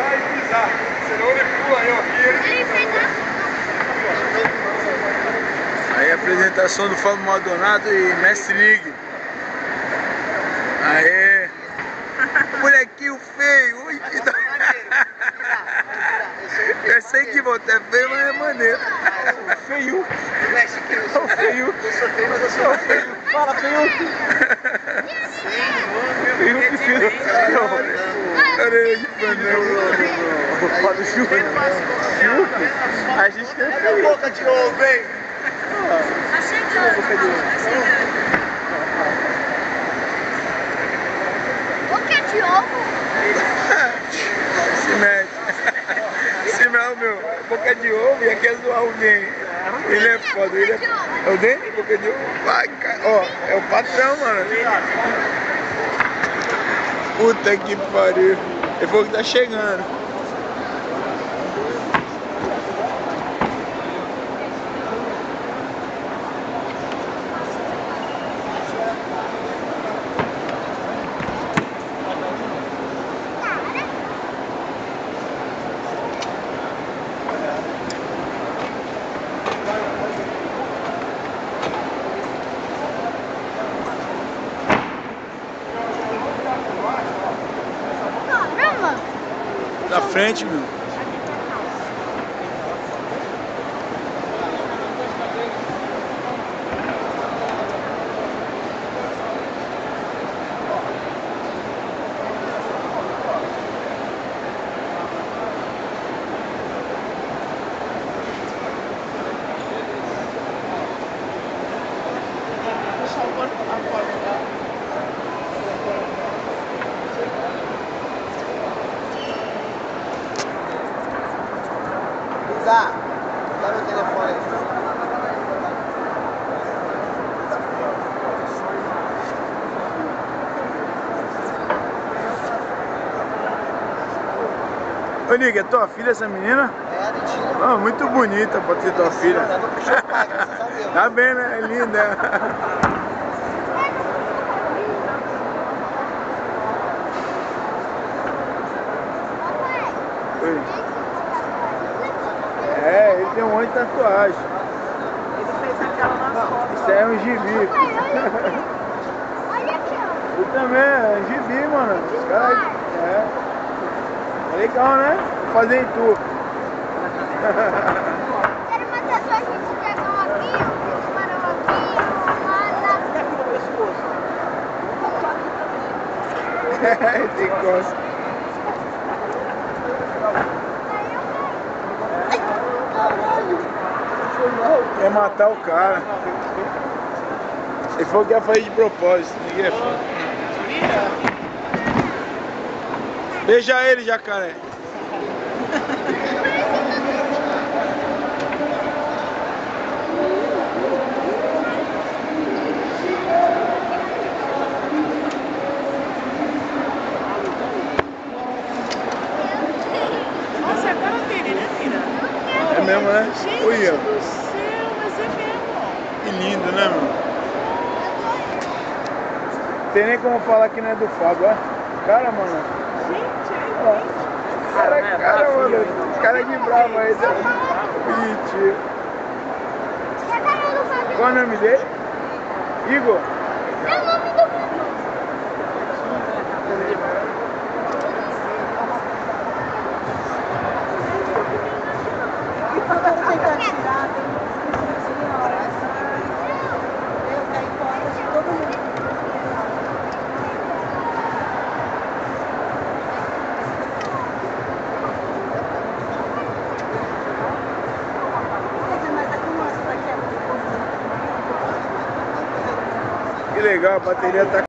passar e pisar. Senão ele pula aí, ó. Aí a apresentação do Fábio Maldonado e Mestre Lig. Aê! Molequinho feio! Ui, que da... Eu sei que você é feio, mas é maneiro. Feio. Eu sou feio. Eu sou feio, mas eu sou feio. Fala, feio. Feio que filho. Caralho, que panela. Fala, Chuca. A gente tem feio. Boca de ovo, hein? Tá chegando, boca de ovo. Boca de ovo? Se mete. Se não, meu, boca de ovo e aqui é do alguém. Ele é foda, ele é o dente, boca de ovo. Vai, cara. Ó, é o patrão, mano. Puta que pariu. Ele falou que tá chegando. Da frente, meu. Dá meu telefone aí. Ô, Nick, é tua filha essa menina? É, mentira. Ah, muito bonita pra ter tua filha. Tá bem, né? É linda. Oi. É, ele tem um monte de tatuagem. Ele fez aquela na foto. Isso aí é um gibi. Olha aqui, ó. Eu também, é gibi, mano. Os caras. É legal, né? Vou fazer em tu. Quero uma tatuagem de dragão aqui, um tubarão aqui, lá na... Aqui no pescoço. Tem costa. Quer matar o cara. Ele falou que ia fazer de propósito. Ninguém é fã. Beija ele, jacaré. Nossa, é a cara dele, né, filha? É mesmo, né? Gente Olha. do céu, mas é mesmo. Que lindo, né, meu? Tem nem como falar que não é do Fábio, ó. Cara, mano. Gente, é Ó. idêntico. Cara, mano. Cara de bravo aí, tá? Bonitinho. E a cara do Fábio? Qual é o nome dele? Igor? É o nome do mundo. Tentar tirar, senhora, eu caí fora de todo mundo. Que legal, a bateria tá